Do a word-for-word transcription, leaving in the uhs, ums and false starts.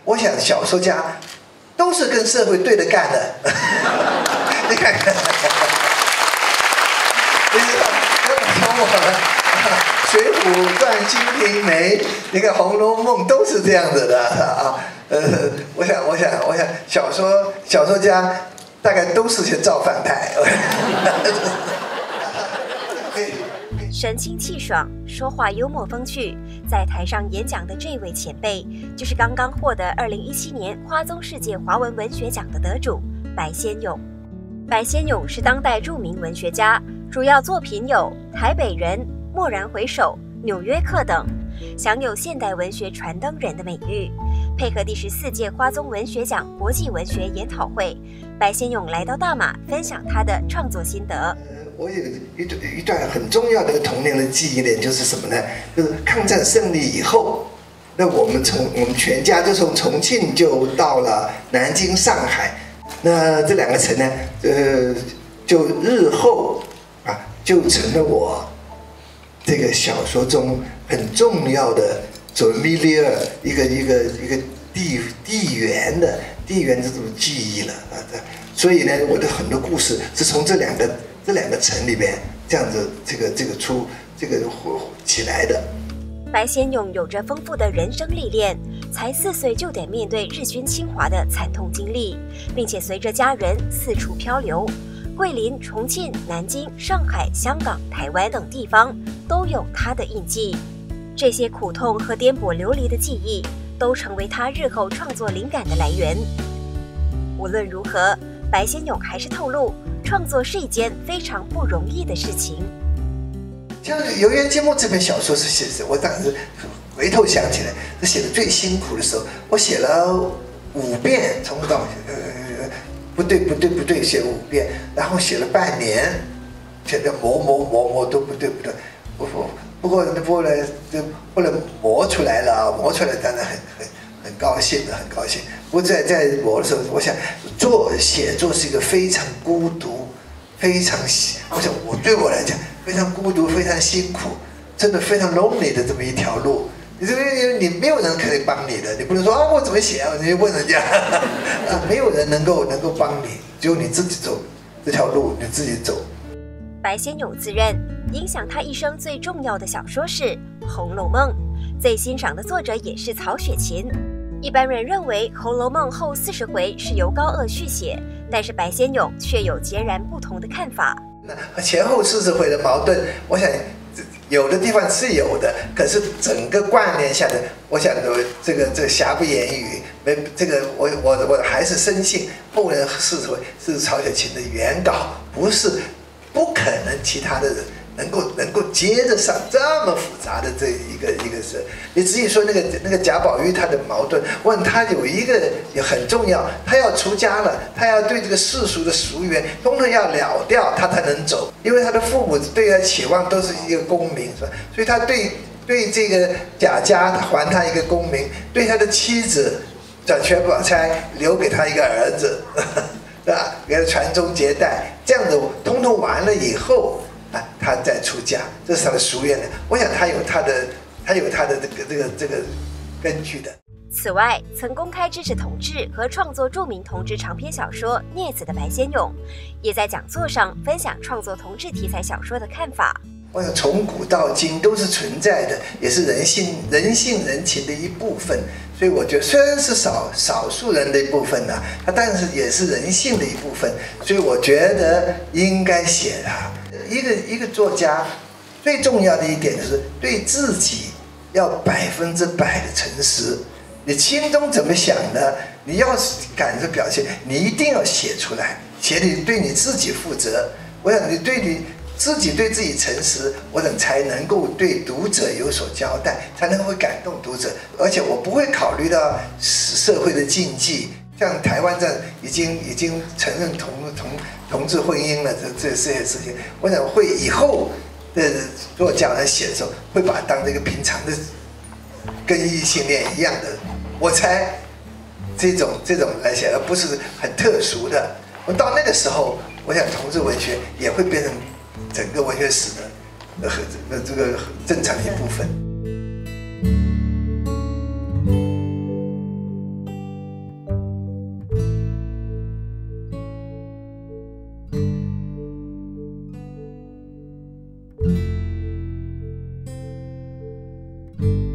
我想小说家都是跟社会对着干的。你看看，你知道，从我。《水浒传》《金瓶梅》，你看《红楼梦》都是这样子的啊。呃，我想，我想，我想，小说小说家大概都是些造反派。 神清气爽，说话幽默风趣，在台上演讲的这位前辈，就是刚刚获得二零一七年华宗世界华文文学奖的得主白先勇。白先勇是当代著名文学家，主要作品有《台北人》《蓦然回首》《纽约客》等，享有现代文学传灯人的美誉。配合第十四届华宗文学奖国际文学研讨会，白先勇来到大马分享他的创作心得。 我有一段一段很重要的童年的记忆点，就是什么呢？就是抗战胜利以后，那我们从我们全家就从重庆就到了南京、上海。那这两个城呢，呃，就日后啊，就成了我这个小说中很重要的做 milieu 一个一个一个地地缘的地缘这种记忆了啊。所以呢，我的很多故事是从这两个这两个城里边这样子这个这个出这个起来的。 白先勇有着丰富的人生历练，才四岁就得面对日军侵华的惨痛经历，并且随着家人四处漂流，桂林、重庆、南京、上海、香港、台湾等地方都有他的印记。这些苦痛和颠簸流离的记忆，都成为他日后创作灵感的来源。无论如何，白先勇还是透露，创作是一件非常不容易的事情。 像《游园惊梦》这本小说是写的，我当时回头想起来，是写的最辛苦的时候，我写了五遍，从头到呃不对不对不对，写了五遍，然后写了半年，写的磨磨磨磨都不对不对，不不不过后来就后来磨出来了，磨出来当然很很很高兴的，很高兴。不过在在磨的时候，我想做写作是一个非常孤独，非常我想我对我来讲。非常孤独，非常辛苦，真的非常 lonely 的这么一条路。你这个你没有人可以帮你的，你不能说啊我怎么写啊，你问人家，啊没有人能够能够帮你，只有你自己走这条路，你自己走。 白先勇自认影响他一生最重要的小说是《红楼梦》，最欣赏的作者也是曹雪芹。一般人认为《红楼梦》后四十回是由高鹗续写，但是白先勇却有截然不同的看法。 前后四十回的矛盾，我想有的地方是有的，可是整个贯连下来，我想这个这个瑕不掩瑜。没这个我我我还是深信后人四十回是曹雪芹的原稿，不是不可能其他的人能够能够接得上这么复杂的这一个一个事。你至于说那个那个贾宝玉他的矛盾，问他有一个也很重要，他要出家了，他要对这个世俗的俗缘通通要了掉，他才能走。因为他的父母对他期望都是一个功名，是吧？所以他对对这个贾家还他一个功名，对他的妻子转权宝钗留给他一个儿子，是吧？给他传宗接代，这样子通通完了以后。啊，他再出家，这是他的夙愿的。我想他有他的，他有他的这个这个这个根据的。 此外，曾公开支持同志和创作著名同志长篇小说《孽子》的白先勇，也在讲座上分享创作同志题材小说的看法。 我想从古到今都是存在的，也是人性人性人情的一部分。所以我觉得，虽然是少少数人的一部分呢、啊，它但是也是人性的一部分。所以我觉得应该写它。一个一个作家最重要的一点就是对自己要百分之百的诚实。你心中怎么想的，你要敢着表现，你一定要写出来，写你对你自己负责。我想你对你自己对自己诚实，我想才能够对读者有所交代，才能会感动读者。而且我不会考虑到社会的禁忌。像台湾这样已经已经承认同同同志婚姻了，这这这些事情，我想会以后的作家来写的时候，会把它当这个平常的，跟异性恋一样的，我猜这种这种来写，而不是很特殊的。我到那个时候，我想同志文学也会变成整个文学史的呃这个正常一部分。 拜。